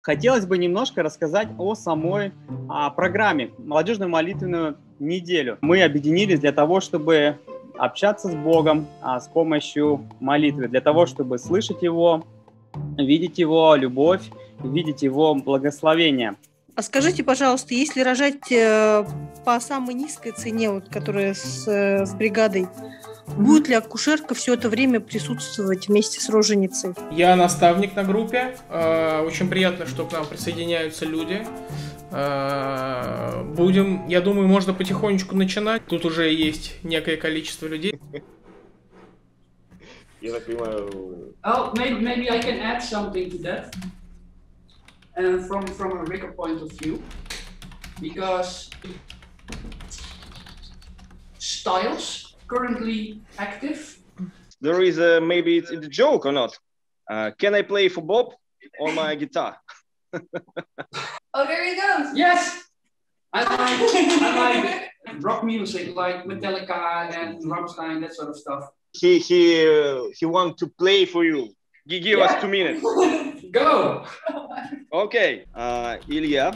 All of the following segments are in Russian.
Хотелось бы немножко рассказать о самой программе «Молодежную молитвенную неделю». Мы объединились для того, чтобы общаться с Богом с помощью молитвы, для того, чтобы слышать Его, видеть Его любовь, видеть Его благословение. А скажите, пожалуйста, если рожать по самой низкой цене, вот, которая с бригадой, будет ли акушерка все это время присутствовать вместе с роженицей? Я наставник на группе. Очень приятно, что к нам присоединяются люди. Будем, я думаю, можно потихонечку начинать. Тут уже есть некое количество людей. Я так понимаю... Oh, maybe I can add something to that. From a Ricker point of view, because styles currently active. There is maybe it's a joke or not. Can I play for Bob on my guitar? Oh, there he goes. Yes. I like rock music like Metallica and Rammstein, that sort of stuff. He want to play for you. Give us 2 minutes. Go. Okay. Илья.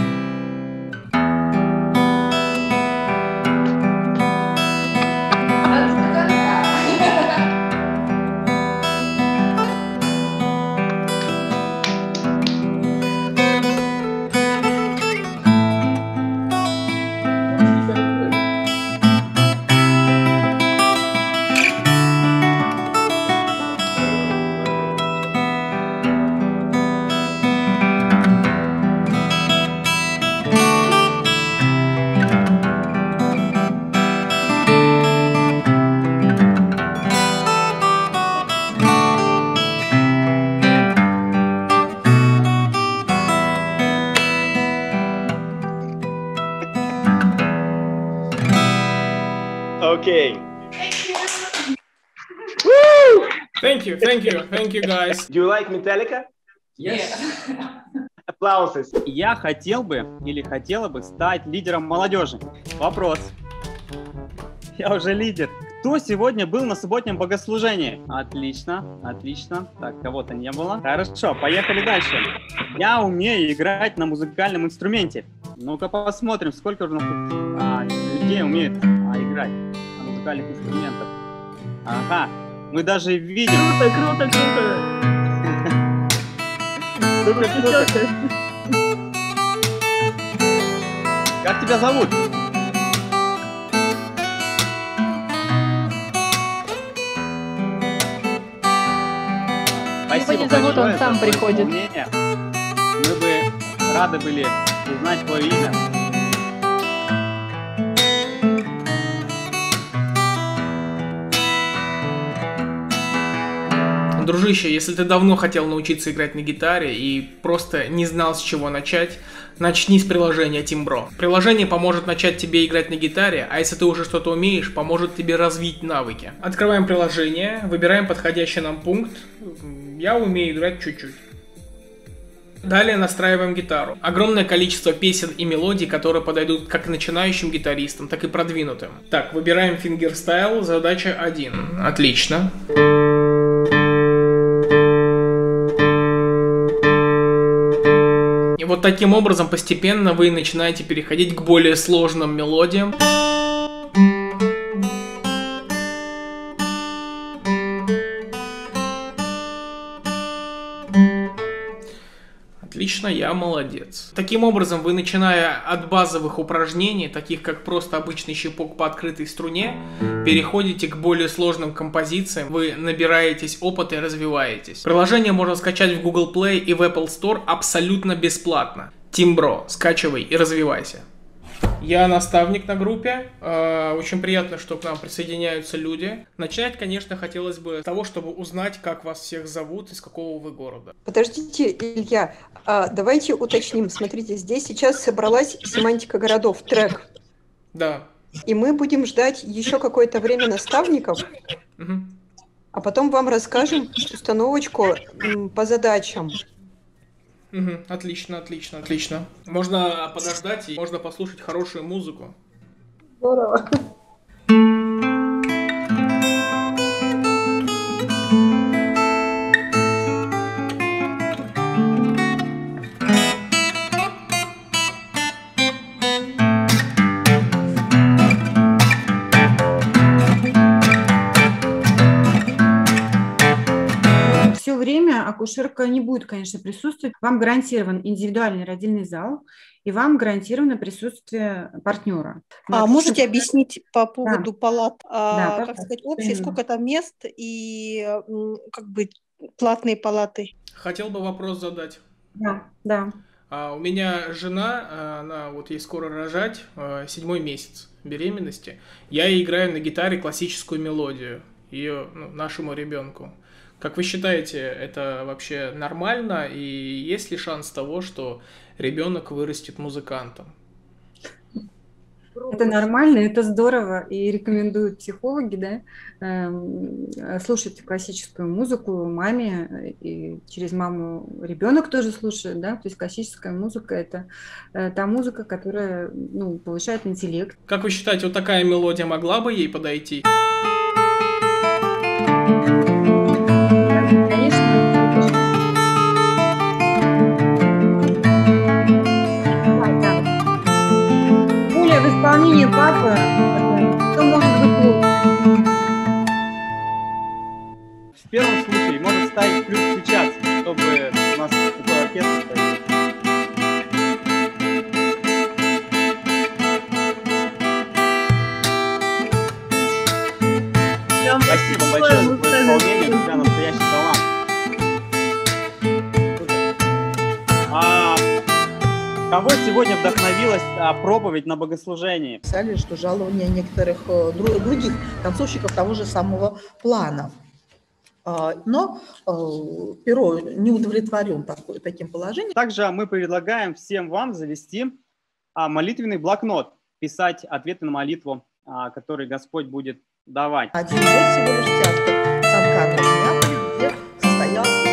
Okay. Woo! Thank you guys. Do you like Metallica? Yes. Applauses. Я хотел бы или хотела бы стать лидером молодежи. Вопрос. Я уже лидер. Кто сегодня был на субботнем богослужении? Отлично, отлично. Так, кого-то не было. Хорошо, поехали дальше. Я умею играть на музыкальном инструменте. Ну-ка посмотрим, сколько уже у нас тут людей умеют играть на музыкальных инструментах. Ага, мы даже видим. Круто. Супер. Как тебя зовут? Спасибо Его не зовут, большое он сам за твое приходит. мнение. Мы бы рады были узнать твое имя. Дружище, если ты давно хотел научиться играть на гитаре и просто не знал, с чего начать, начни с приложения Timbro. Приложение поможет начать тебе играть на гитаре, а если ты уже что-то умеешь, поможет тебе развить навыки. Открываем приложение, выбираем подходящий нам пункт. Я умею играть чуть-чуть. Далее настраиваем гитару. Огромное количество песен и мелодий, которые подойдут как начинающим гитаристам, так и продвинутым. Так, выбираем фингерстайл, задача 1. Отлично. И вот таким образом постепенно вы начинаете переходить к более сложным мелодиям. Отлично, я молодец. Таким образом, вы, начиная от базовых упражнений, таких как просто обычный щипок по открытой струне, переходите к более сложным композициям, вы набираетесь опыта и развиваетесь. Приложение можно скачать в Google Play и в Apple Store абсолютно бесплатно. Timbro, скачивай и развивайся. Я наставник на группе. Очень приятно, что к нам присоединяются люди. Начать, конечно, хотелось бы с того, чтобы узнать, как вас всех зовут, из какого вы города. Подождите, Илья, давайте уточним. Смотрите, здесь сейчас собралась семантика городов, трек. Да. И мы будем ждать еще какое-то время наставников, а потом вам расскажем установочку по задачам. Отлично. Можно подождать и можно послушать хорошую музыку. Здорово. акушерка не будет, конечно, присутствовать. Вам гарантирован индивидуальный родильный зал, и вам гарантировано присутствие партнера. А можете объяснить по поводу палат, Да, как сказать, общие, сколько там мест и как бы платные палаты? Хотел бы вопрос задать. Да. У меня жена, она вот ей скоро рожать, 7-й месяц беременности. Я ей играю на гитаре классическую мелодию ее, нашему ребенку. Как вы считаете, это вообще нормально? И есть ли шанс того, что ребенок вырастет музыкантом? Это нормально, это здорово, и рекомендуют психологи, да, слушать классическую музыку маме, и через маму ребенок тоже слушает, да, то есть классическая музыка – это та музыка, которая, повышает интеллект. Как вы считаете, вот такая мелодия могла бы ей подойти? В исполнении папы, что может быть лучше? В первом случае может ставить ключ включаться, чтобы у нас такой оркестр стоит. Спасибо большое за твое исполнение, у тебя настоящий талант. Кого сегодня вдохновилась проповедь на богослужении? Писали, что жалования некоторых других танцовщиков того же самого плана. Но Перо не удовлетворен таким положением. Также мы предлагаем всем вам завести молитвенный блокнот, писать ответы на молитву, который Господь будет давать. Один год всего лишь театр Сан-Карло в Неаполе, где состоялся.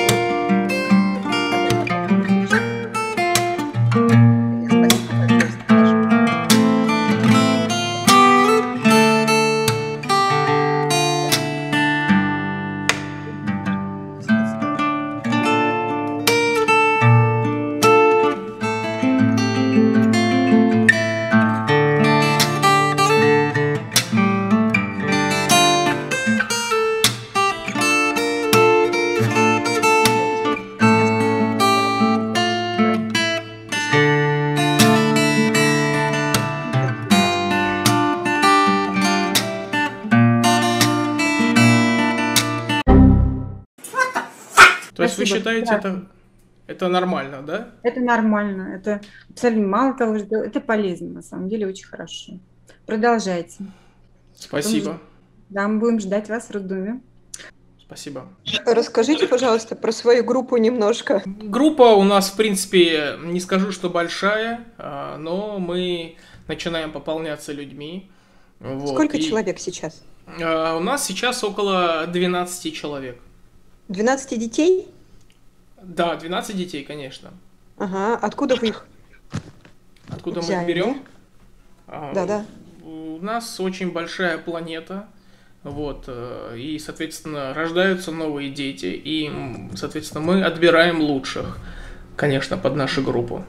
То есть вы считаете, это нормально, да? Это нормально, это абсолютно мало того, что это полезно, на самом деле очень хорошо. Продолжайте. Спасибо. Да, мы будем ждать вас в роддоме. Спасибо. Расскажите, пожалуйста, про свою группу немножко. Группа у нас, в принципе, не скажу, что большая, но мы начинаем пополняться людьми. Вот. Сколько человек сейчас? У нас сейчас около 12 человек. 12 детей? Да, 12 детей, конечно. Ага, откуда вы их? Откуда мы взяли, их берем? Да? У нас очень большая планета, вот, и, соответственно, рождаются новые дети, и, соответственно, мы отбираем лучших, конечно, под нашу группу.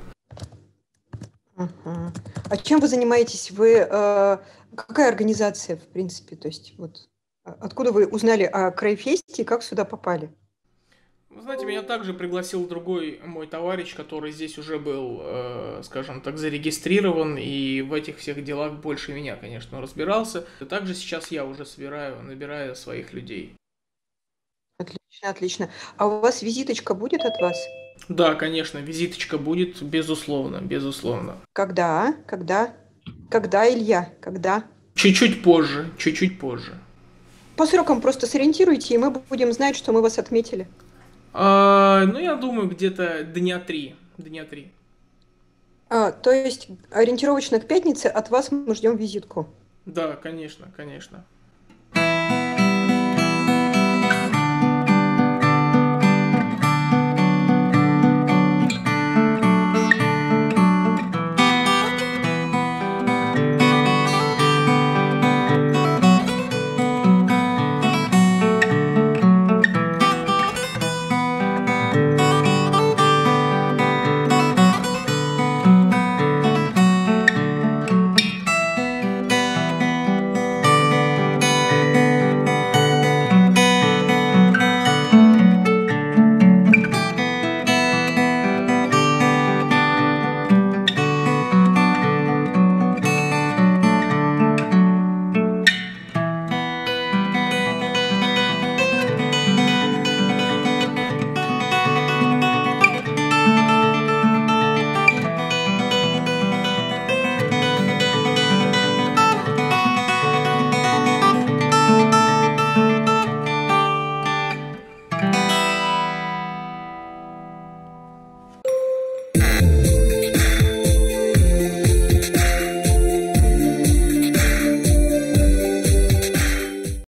Ага. А чем вы занимаетесь? Вы какая организация, в принципе? То есть, вот, откуда вы узнали о Крайфесте и как сюда попали? Вы знаете, меня также пригласил другой мой товарищ, который здесь уже был, скажем так, зарегистрирован, и в этих всех делах больше меня, конечно, разбирался. И также сейчас я уже набираю своих людей. Отлично, отлично. А у вас визиточка будет от вас? Да, конечно, визиточка будет, безусловно, безусловно. Когда? Когда, Илья? Когда? Чуть-чуть позже, чуть-чуть позже. По срокам просто сориентируйте, и мы будем знать, что мы вас отметили. Я думаю, где-то дня три. То есть ориентировочно к пятнице от вас мы ждем визитку? Да, конечно, конечно.